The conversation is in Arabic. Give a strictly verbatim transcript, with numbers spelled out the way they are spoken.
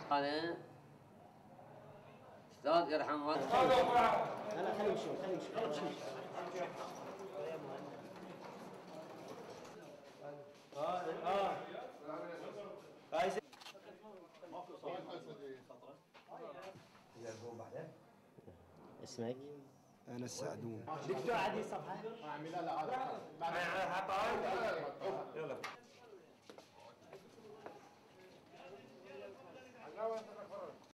هذا استاذ يرحم والديك. لا خليه يمشي خليه يمشي خليه يمشي. اه اه هاي اسمك؟ أنا السعدون. دكتور عدي صفحة؟ أعملها لا يلا.